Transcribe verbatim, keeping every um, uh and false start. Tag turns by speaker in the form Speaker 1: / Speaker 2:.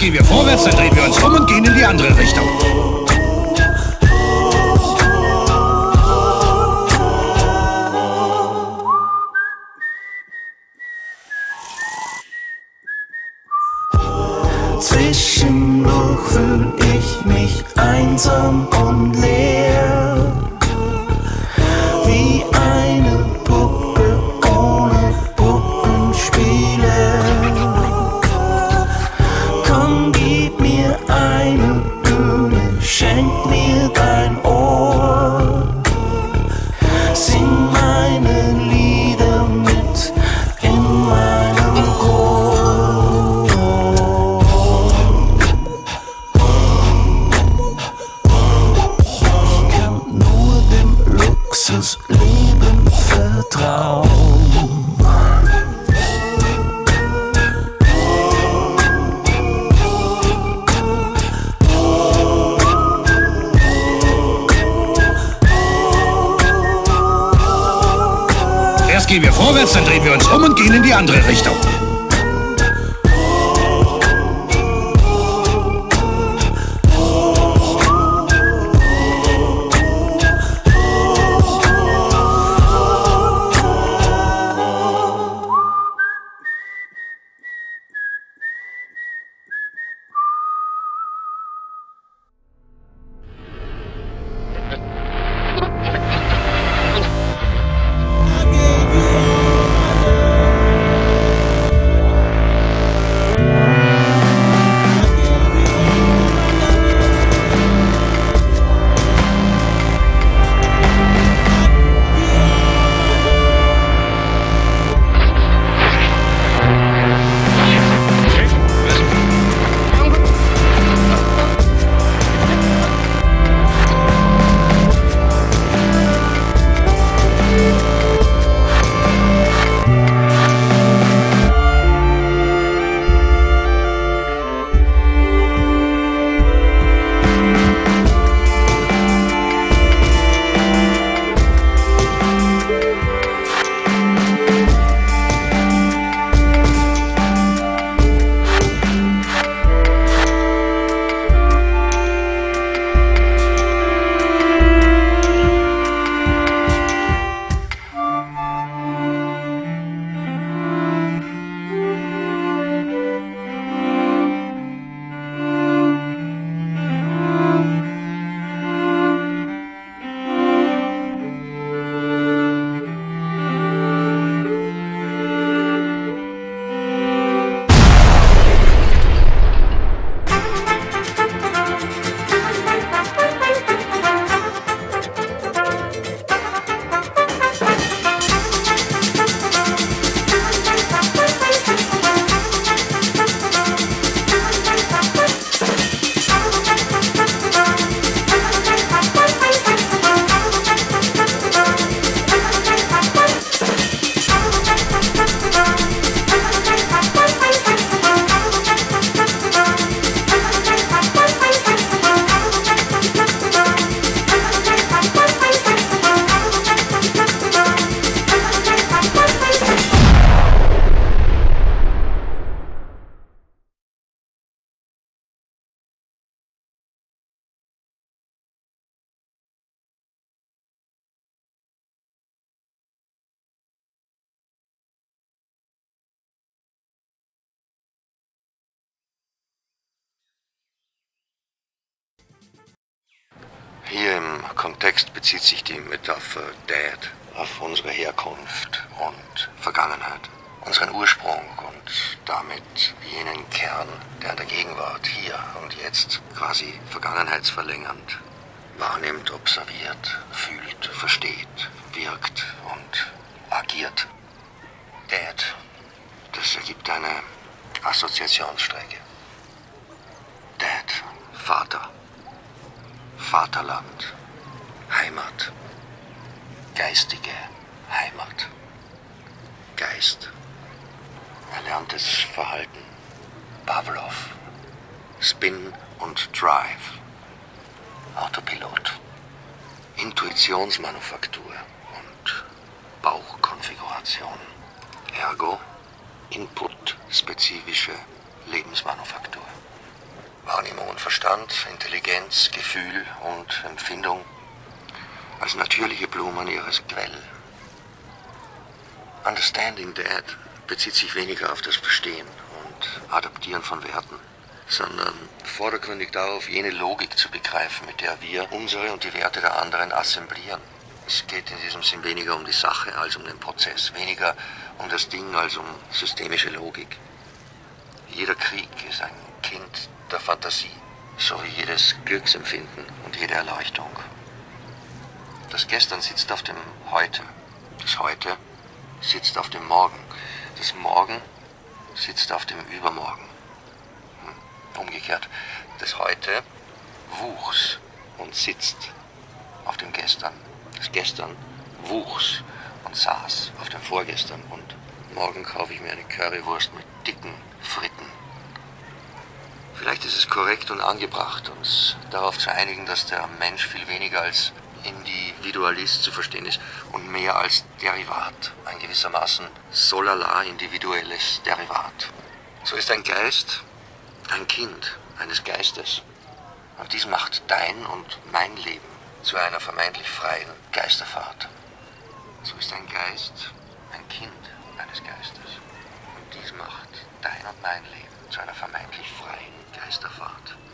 Speaker 1: gehen wir vorwärts, dann drehen wir uns um und gehen in die andere Richtung.
Speaker 2: Zwischendurch fühl ich mich einsam und leer, wie eine Puppe ohne Puppenspieler. Komm, gib mir eine Bühne, schenk mir dein Ohr, sing meine Lieder mit in meinem Chor. Ich kann nur dem Luxusleben vertrauen.
Speaker 1: Erst gehen wir vorwärts, dann drehen wir uns um und gehen in die andere Richtung.
Speaker 3: Hier im Kontext bezieht sich die Metapher Dad auf unsere Herkunft und Vergangenheit, unseren Ursprung und damit jenen Kern, der in der Gegenwart, hier und jetzt quasi vergangenheitsverlängernd wahrnimmt, observiert, fühlt, versteht, wirkt und agiert. Dad, das ergibt eine Assoziationsstrecke. Dad, Vater. Vaterland, Heimat, geistige Heimat, Geist, erlerntes Verhalten, Pavlov, Spin und Drive, Autopilot, Intuitionsmanufaktur und Bauchkonfiguration, ergo Input-spezifische Lebensmanufaktur. Wahrnehmung und Verstand, Intelligenz, Gefühl und Empfindung als natürliche Blumen ihres Quell. Understanding Dad bezieht sich weniger auf das Verstehen und Adaptieren von Werten, sondern vordergründig darauf, jene Logik zu begreifen, mit der wir unsere und die Werte der anderen assemblieren. Es geht in diesem Sinn weniger um die Sache als um den Prozess, weniger um das Ding als um systemische Logik. Jeder Krieg ist ein Kind der Fantasie, so wie jedes Glücksempfinden und jede Erleuchtung. Das Gestern sitzt auf dem Heute, das Heute sitzt auf dem Morgen, das Morgen sitzt auf dem Übermorgen. Umgekehrt, das Heute wuchs und sitzt auf dem Gestern. Das Gestern wuchs und saß auf dem Vorgestern. Und morgen kaufe ich mir eine Currywurst mit dicken Fritten. Vielleicht ist es korrekt und angebracht, uns darauf zu einigen, dass der Mensch viel weniger als Individualist zu verstehen ist und mehr als Derivat, ein gewissermaßen solala individuelles Derivat. So ist ein Geist ein Kind eines Geistes. Und dies macht dein und mein Leben zu einer vermeintlich freien Geisterfahrt. So ist ein Geist ein Kind eines Geistes. Und dies macht dein und mein Leben zu einer vermeintlich freien Geisterfahrt.